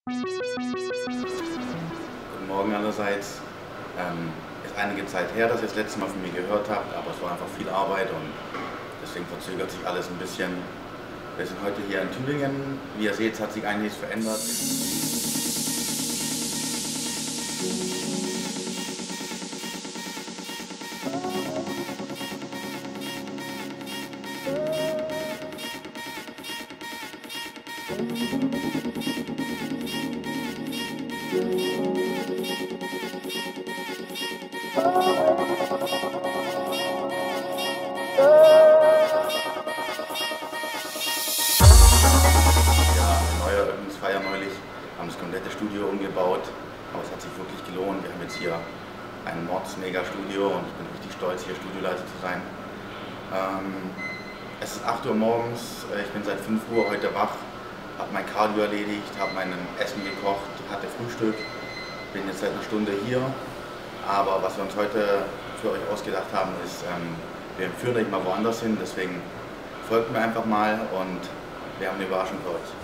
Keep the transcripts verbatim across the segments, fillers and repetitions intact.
Guten Morgen allerseits. Ähm, ist einige Zeit her, dass ihr das letzte Mal von mir gehört habt, aber es war einfach viel Arbeit und deswegen verzögert sich alles ein bisschen. Wir sind heute hier in Tübingen. Wie ihr seht, hat sich einiges verändert. Feier neulich, haben das komplette Studio umgebaut, aber es hat sich wirklich gelohnt. Wir haben jetzt hier ein Mords-Mega-Studio und ich bin richtig stolz, hier Studioleiter zu sein. Ähm, es ist acht Uhr morgens, ich bin seit fünf Uhr heute wach, habe mein Cardio erledigt, habe mein Essen gekocht, hatte Frühstück, bin jetzt seit einer Stunde hier. Aber was wir uns heute für euch ausgedacht haben, ist, ähm, wir führen euch mal woanders hin, deswegen folgt mir einfach mal und wir haben eine Überraschung für euch.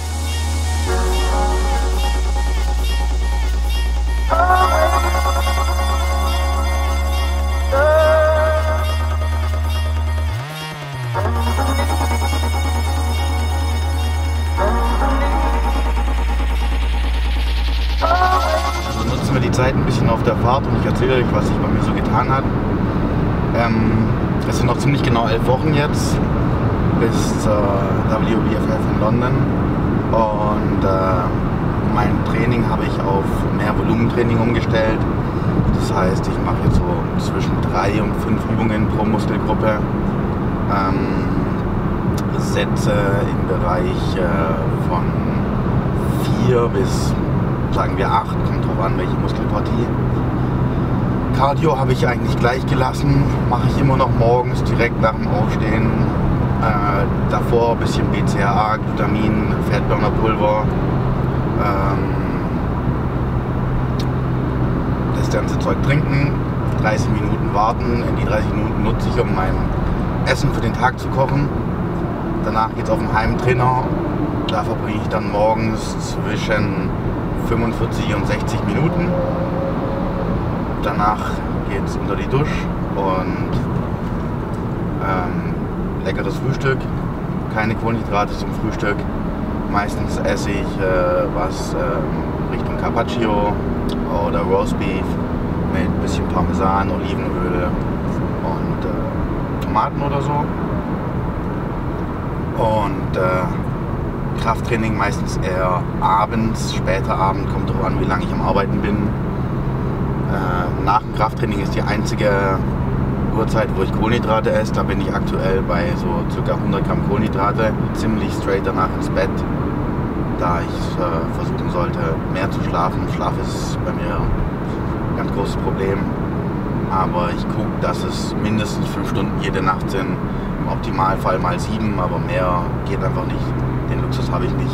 Also nutzen wir die Zeit ein bisschen auf der Fahrt und ich erzähle euch, was sich bei mir so getan hat. Ähm, es sind noch ziemlich genau elf Wochen jetzt bis zur W B F F in London und äh, mein Training habe ich auf mehr Volumentraining umgestellt. Das heißt, ich mache jetzt so zwischen drei und fünf Übungen pro Muskelgruppe. Ähm, Sätze im Bereich äh, von vier bis, sagen wir, acht, kommt drauf an, welche Muskelpartie. Cardio habe ich eigentlich gleich gelassen, mache ich immer noch morgens direkt nach dem Aufstehen. Äh, davor ein bisschen B C A A, Glutamin, Fettburnerpulver. Ähm, das ganze Zeug trinken, dreißig Minuten warten. In die dreißig Minuten nutze ich, um mein Essen für den Tag zu kochen. Danach geht es auf den Heimtrainer. Da verbringe ich dann morgens zwischen fünfundvierzig und sechzig Minuten. Danach geht es unter die Dusche und ähm, leckeres Frühstück. Keine Kohlenhydrate zum Frühstück. Meistens esse ich äh, was äh, Richtung Carpaccio oder Roastbeef mit ein bisschen Parmesan, Olivenöl und äh, Tomaten oder so. Und äh, Krafttraining meistens eher abends, später Abend, kommt drauf an, wie lange ich am Arbeiten bin. Äh, nach dem Krafttraining ist die einzige Uhrzeit, wo ich Kohlenhydrate esse. Da bin ich aktuell bei so ca. hundert Gramm Kohlenhydrate, ziemlich straight danach ins Bett, da ich äh, versuchen sollte, mehr zu schlafen. Schlaf ist bei mir ein ganz großes Problem, aber ich gucke, dass es mindestens fünf Stunden jede Nacht sind, im Optimalfall mal sieben, aber mehr geht einfach nicht. Den Luxus habe ich nicht.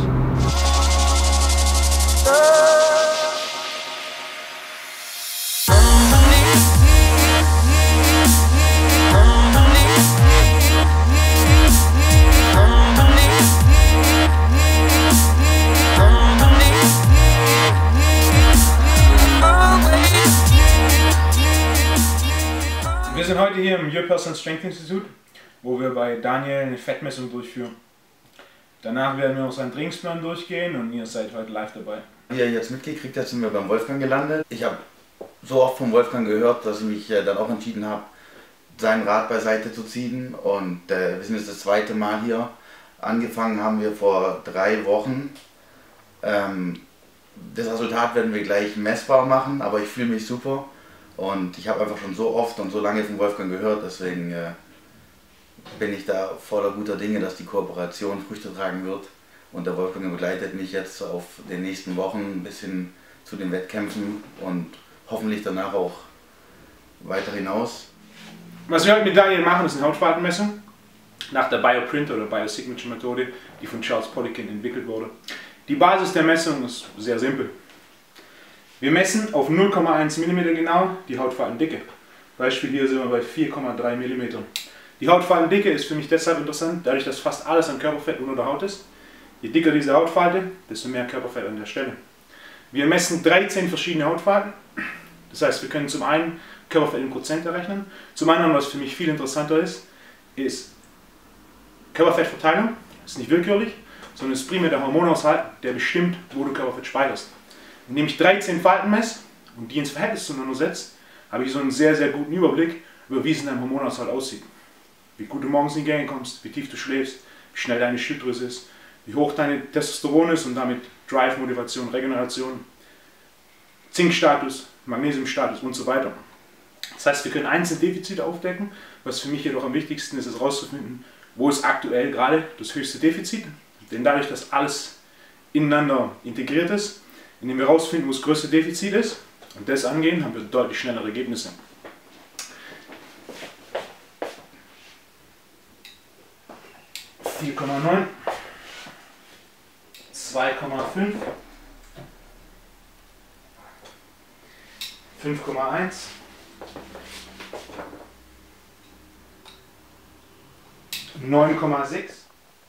Wir sind heute hier im Your Personal Strength Institute, wo wir bei Daniel eine Fettmessung durchführen. Danach werden wir noch seinen Trainingsplan durchgehen und ihr seid heute live dabei. Wie ihr jetzt mitgekriegt habt, sind wir beim Wolfgang gelandet. Ich habe so oft vom Wolfgang gehört, dass ich mich äh, dann auch entschieden habe, seinen Rat beiseite zu ziehen. Und äh, wir sind jetzt das zweite Mal hier. Angefangen haben wir vor drei Wochen. Ähm, das Resultat werden wir gleich messbar machen, aber ich fühle mich super. Und ich habe einfach schon so oft und so lange von Wolfgang gehört, deswegen äh, bin ich da voller guter Dinge, dass die Kooperation Früchte tragen wird. Und der Wolfgang begleitet mich jetzt auf den nächsten Wochen bis hin zu den Wettkämpfen und hoffentlich danach auch weiter hinaus. Was wir heute mit Daniel machen, ist eine Hautfaltenmessung nach der Bioprint oder Biosignature Methode, die von Charles Poliquin entwickelt wurde. Die Basis der Messung ist sehr simpel. Wir messen auf null Komma eins Millimeter genau die Hautfaltendicke. Beispiel hier sind wir bei vier Komma drei Millimeter. Die Hautfaltendicke ist für mich deshalb interessant, dadurch, dass fast alles an Körperfett unter der Haut ist. Je dicker diese Hautfalte, desto mehr Körperfett an der Stelle. Wir messen dreizehn verschiedene Hautfalten. Das heißt, wir können zum einen Körperfett in Prozent errechnen. Zum anderen, was für mich viel interessanter ist, ist Körperfettverteilung. Das ist nicht willkürlich, sondern es ist primär der Hormonhaushalt, der bestimmt, wo du Körperfett speicherst. Indem ich dreizehn Falten messe und die ins Verhältnis zueinander setze, habe ich so einen sehr, sehr guten Überblick über, wie es in deinem Hormonhaushalt aussieht. Wie gut du morgens in die Gänge kommst, wie tief du schläfst, wie schnell deine Schilddrüse ist, wie hoch deine Testosteron ist und damit Drive, Motivation, Regeneration, Zinkstatus, Magnesiumstatus und so weiter. Das heißt, wir können einzelne Defizite aufdecken. Was für mich jedoch am wichtigsten ist, ist herauszufinden, wo ist aktuell gerade das höchste Defizit. Denn dadurch, dass alles ineinander integriert ist, indem wir herausfinden, wo das größte Defizit ist und das angehen, haben wir deutlich schnellere Ergebnisse. vier Komma neun, zwei Komma fünf, fünf Komma eins, neun Komma sechs,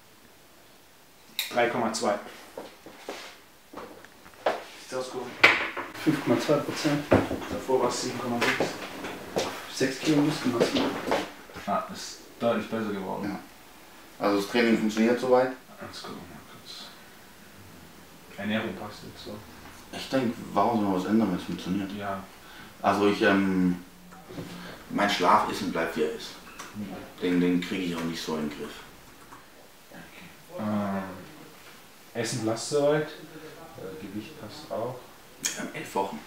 drei Komma zwei. Sieht aus gut. fünf Komma zwei Prozent. Davor war es sieben Komma sechs. sechs Kilo Muskelmasse. Ah, ist deutlich besser geworden. Ja. Also das Training funktioniert soweit? Jetzt gucken wir mal kurz. Ernährung passt jetzt so. Ich denke, warum soll man was ändern, wenn es funktioniert? Ja. Also ich, ähm, mein Schlaf ist und bleibt wie er ist. Den, den kriege ich auch nicht so in den Griff. Okay. Ähm, Essen passt soweit. Äh, Gewicht passt auch. Wir haben elf Wochen.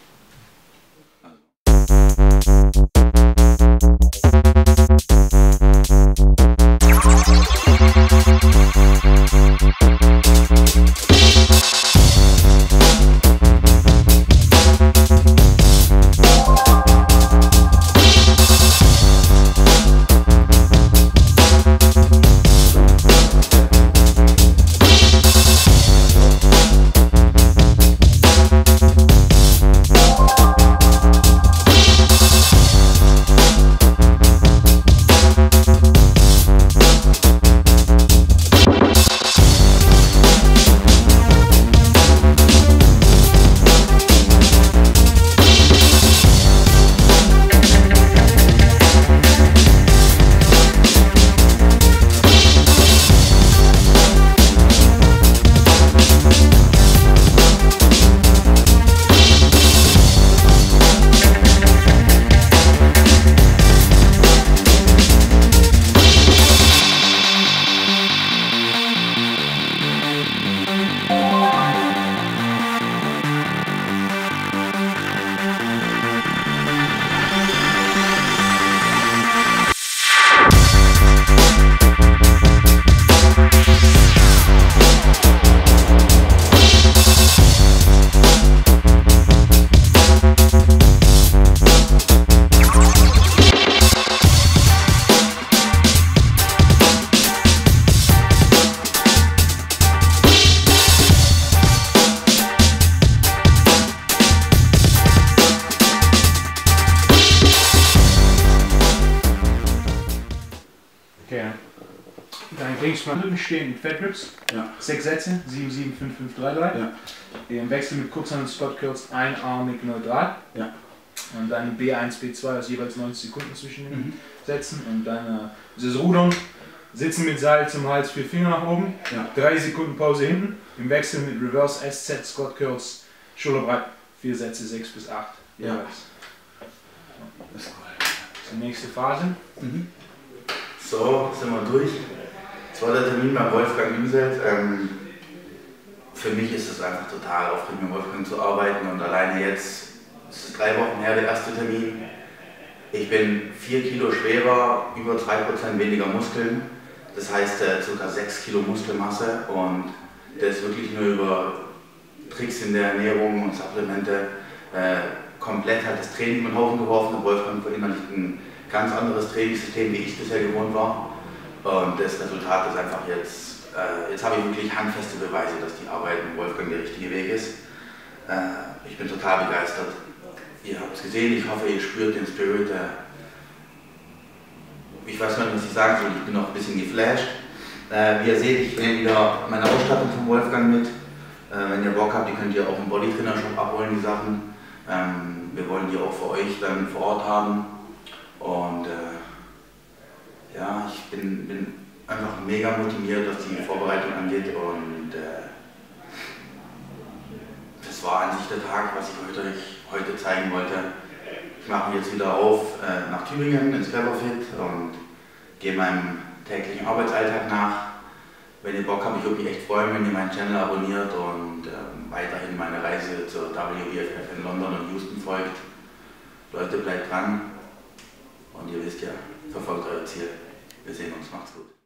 Okay. Dein Trainingsplan bestehen mit Fat Grips. Ja. Sechs Sätze, sieben, sieben, fünf, fünf, drei, drei. Ja. Im Wechsel mit Kurzhand und Squat Curls einarmig neutral. Ja. Und dann B eins, B zwei, also jeweils neunzig Sekunden zwischen den Mhm. Sätzen. Und dann äh, das Rudern, Sitzen mit Seil zum Hals, vier Finger nach oben. Ja. Drei Sekunden Pause hinten. Im Wechsel mit Reverse S Z, Squat Curls, Schulterbreit, vier Sätze, sechs bis acht Ja. jeweils. Das ist cool. Das ist die nächste Phase. Mhm. So, sind wir durch. Das war der Termin bei Wolfgang Imselt. Ähm, für mich ist es einfach total aufregend, mit Wolfgang zu arbeiten und alleine jetzt, es ist drei Wochen her, der erste Termin. Ich bin vier Kilo schwerer, über drei Prozent weniger Muskeln, das heißt äh, ca. sechs Kilo Muskelmasse und das wirklich nur über Tricks in der Ernährung und Supplemente äh, komplett hat das Training mit den Haufen geworfen und Wolfgang verinnerlicht ein ganz anderes Trainingssystem, wie ich bisher gewohnt war. Und das Resultat ist einfach jetzt, äh, jetzt habe ich wirklich handfeste Beweise, dass die Arbeit mit Wolfgang der richtige Weg ist. Äh, ich bin total begeistert. Ihr habt es gesehen, ich hoffe, ihr spürt den Spirit. Äh, ich weiß gar nicht, was ich sagen soll, ich bin noch ein bisschen geflasht. Äh, wie ihr seht, ich nehme wieder meine Ausstattung von Wolfgang mit. Äh, wenn ihr Bock habt, die könnt ihr auch im Bodytrainer-Shop abholen, die Sachen. Ähm, wir wollen die auch für euch dann vor Ort haben. Und äh, ja, ich bin, bin einfach mega motiviert, was die Vorbereitung angeht. Und äh, das war an sich der Tag, was ich heute, ich heute zeigen wollte. Ich mache mich jetzt wieder auf äh, nach Thüringen ins Cleverfit und gehe meinem täglichen Arbeitsalltag nach. Wenn ihr Bock habt, ich würde mich echt freuen, wenn ihr meinen Channel abonniert und äh, weiterhin meine Reise zur W B F F in London und Houston folgt. Leute, bleibt dran und ihr wisst ja, verfolgt euer Ziel. Wir sehen uns, macht's gut.